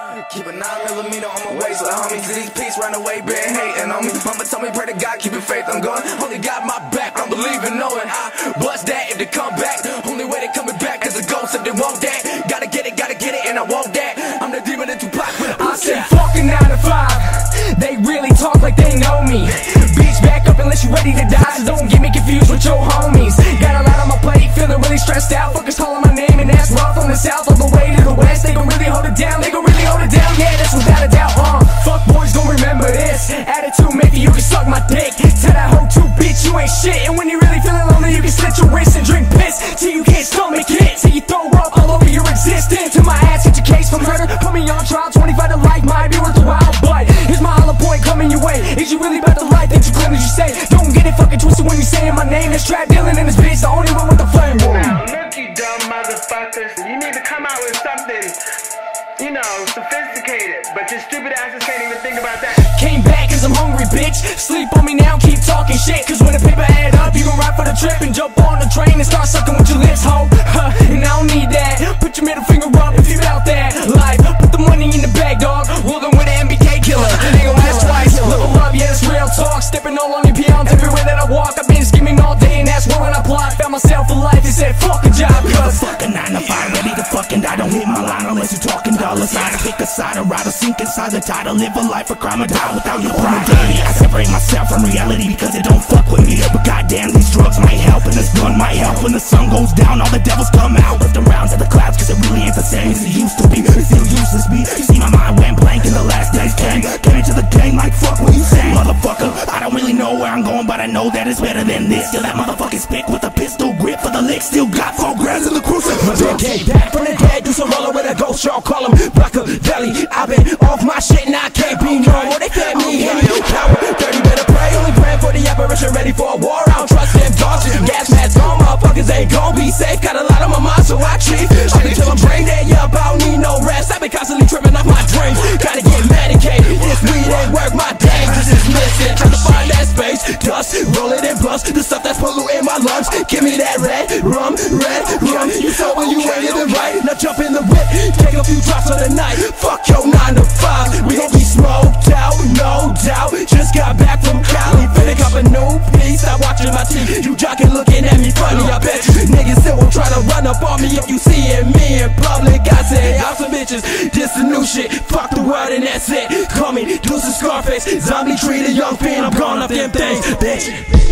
Keep a 9mm on my waist, like homie. These pigs run away, been hating on me. Mama told me pray to God, keep it faith, I'm going. Only got my back, I'm believing, knowing I bust that if they come back. Only way they coming back is a ghost if they want that. Gotta get it, and I want that. I'm the demon in Tupac with a I say fucking 9 to 5. They really talk like they know me. Bitch, back up unless you ready to die, so don't get me confused with your homies. Got a lot on my plate, feeling really stressed out. Fuckers calling my name and that's rough from the south all the way to the west. They gon' really hold it down, they gon' really hold it down. Yeah, that's without a doubt, fuck boys gon' remember this. Attitude, maybe you can suck my dick. Tell that hoe too, bitch, you ain't shit. And when you really feeling lonely, you can slit your wrist and drink piss till you can't stomach it, till you throw up all over your existence. Till my ass hit your case for murder, put me on trial, 25 to life might be worth a while. But here's my hollow point coming your way. Is you really about the life that you claim that you say? Don't get it fucking twisted when you saying my name. This trap dealing in this bitch, the only one with the flame. Now look, you dumb motherfuckers, you need to come out with something, you know, sophisticated, but your stupid asses can't even think about that. Came back cause I'm hungry, bitch. Sleep on me now, keep talking shit. Cause when the paper add up, you gon' ride for the trip and jump on the train and start sucking with your lips, ho. And I don't need that. Put your middle finger up if you out that life. Put the money in the bag, dog. Rolling with an MBK killer. They gon' ask twice. Level up, yeah, it's real talk. Stepping all on your peons everywhere that I walk. I've been scheming all day and that's where when I plot. Found myself a life and said fuck a job. Cause fucking 9 to 5, ready to fucking die. Don't hit my line unless you talking dollar signs. Pick a side or ride or sink inside the tide. Or live a life of crime or die without your pride. I separate myself from reality because it don't fuck with me. But goddamn, these drugs might help and this gun might help. When the sun goes down, all the devils come out. Lift around to the clouds cause it really ain't the same as it used to be. It's still useless me. You see my mind went blank in the last days came into the game like fuck what you say. Motherfucker, I don't really know where I'm going, but I know that it's better than this. Still that motherfucking stick with a pistol grip for the lick. Still got 4 grams in the cruiser. My big K back from the dead, do some roller with a ghost, y'all call him Machiavelli. I've been off my shit and I can't be known. Well, they fed me Henry power, dirty better pray. Only praying for the apparition, ready for a war. I don't trust them dogs. Gas masks on, motherfuckers ain't gon' be safe. Got a lot on my mind, so I chief. Up until I'm brain dead, yeah, I don't need no rest. I've been constantly tripping off my dreams. Gotta get medicated. This weed ain't work, my dang, this is missing. Trying to find that space, dust, roll it and bust the stuff that's polluting my lungs. Give me that red rum. You saw when you ain't even right. Now jump in the whip, take a few drops of the night. Fuck your 9 to 5. We gon' be smoked out, no doubt. Just got back from Cali, finna cop a new piece. Stop watching my teeth, you jockin' looking at me funny. I bet you niggas still won't try to run up on me if you seeing me in public. I say, y'all some bitches, this the new shit. Fuck the world and that's it. Call me Deuce and Scarface, zombie treat a young fiend. I'm gone off them things, bitch.